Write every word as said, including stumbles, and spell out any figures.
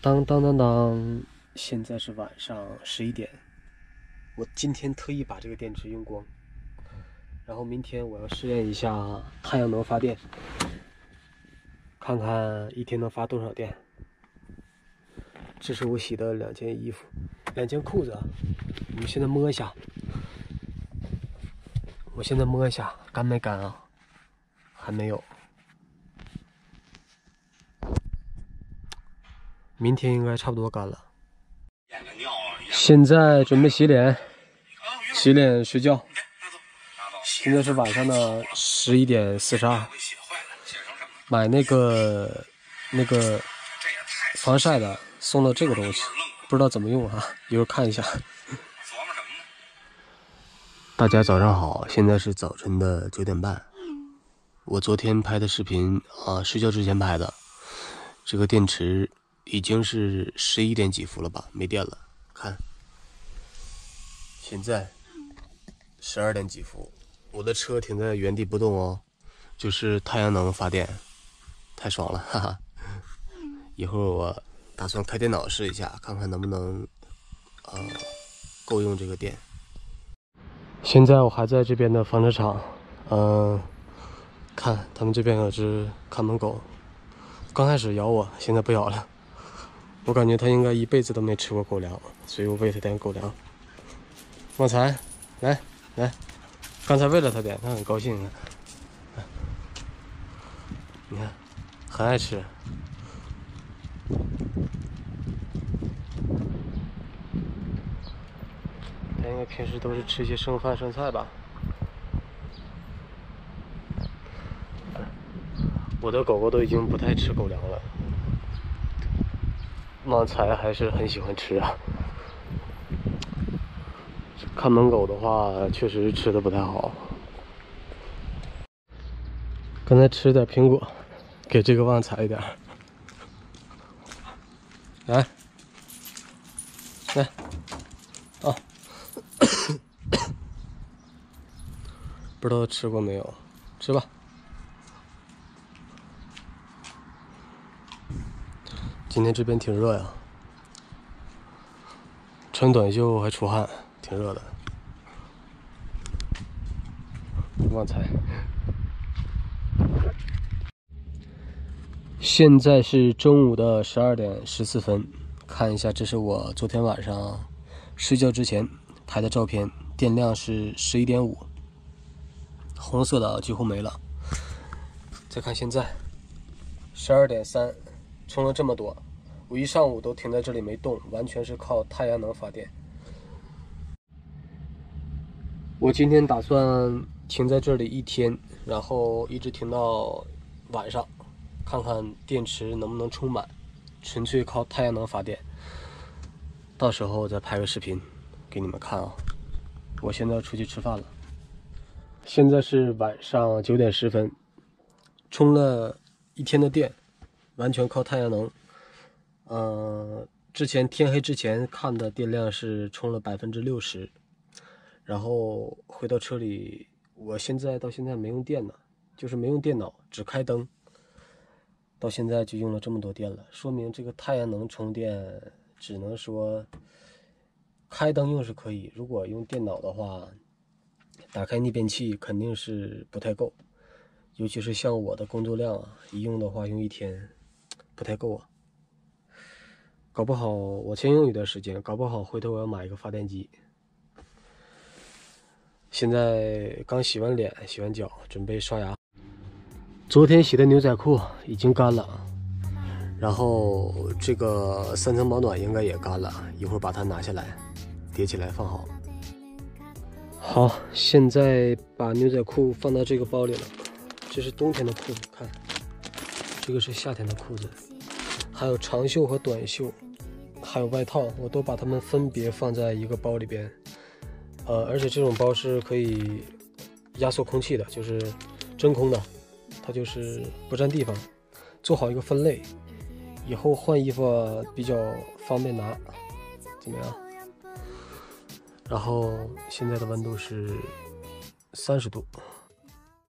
当当当当，现在是晚上十一点。我今天特意把这个电池用光，然后明天我要试验一下太阳能发电，看看一天能发多少电。这是我洗的两件衣服，两件裤子啊。我们现在摸一下，我现在摸一下干没干啊？还没有。明天应该差不多干了。现在准备洗脸，洗脸睡觉。现在是晚上的十一点四十二。买那个那个防晒的，送了这个东西，不知道怎么用啊，一会儿看一下。大家早上好，现在是早晨的九点半。我昨天拍的视频啊，睡觉之前拍的。这个电池已经是十一点几伏了吧，没电了。看，现在十二点几伏，我的车停在原地不动哦，就是太阳能发电，太爽了，哈哈。一会儿我打算开电脑试一下，看看能不能呃够用这个电。现在我还在这边的纺织厂，嗯、呃，看他们这边有只看门狗，刚开始咬我，现在不咬了。我感觉它应该一辈子都没吃过狗粮，所以我喂它点狗粮。旺财，来来，刚才喂了它点，它很高兴。你看，很爱吃。它应该平时都是吃一些剩饭剩菜吧。我的狗狗都已经不太吃狗粮了。旺财还是很喜欢吃啊。看门狗的话，确实吃的不太好。刚才吃点苹果，给这个旺财一点。来，来，啊，不知道吃过没有？吃吧。今天这边挺热呀，穿短袖还出汗，挺热的。旺财。现在是中午的十二点十四分，看一下，这是我昨天晚上睡觉之前拍的照片，电量是十一点五，红色的几乎没了。再看现在十二点三，充了这么多，我一上午都停在这里没动，完全是靠太阳能发电。我今天打算停在这里一天，然后一直停到晚上，看看电池能不能充满，纯粹靠太阳能发电。到时候再拍个视频给你们看啊。我现在要出去吃饭了。现在是晚上九点十分，充了一天的电，完全靠太阳能。呃，之前天黑之前看的电量是充了百分之六十，然后回到车里，我现在到现在没用电呢，就是没用电脑，只开灯。到现在就用了这么多电了，说明这个太阳能充电只能说开灯用是可以，如果用电脑的话，打开逆变器肯定是不太够，尤其是像我的工作量啊，一用的话用一天不太够啊。搞不好我先用一段时间，搞不好回头我要买一个发电机。现在刚洗完脸，洗完脚，准备刷牙。昨天洗的牛仔裤已经干了，然后这个三层保暖应该也干了，一会儿把它拿下来，叠起来放好。好，现在把牛仔裤放到这个包里了。这是冬天的裤子，看，这个是夏天的裤子，还有长袖和短袖，还有外套，我都把它们分别放在一个包里边。呃，而且这种包是可以压缩空气的，就是真空的。它就是不占地方，做好一个分类，以后换衣服比较方便拿，怎么样？然后现在的温度是三十度。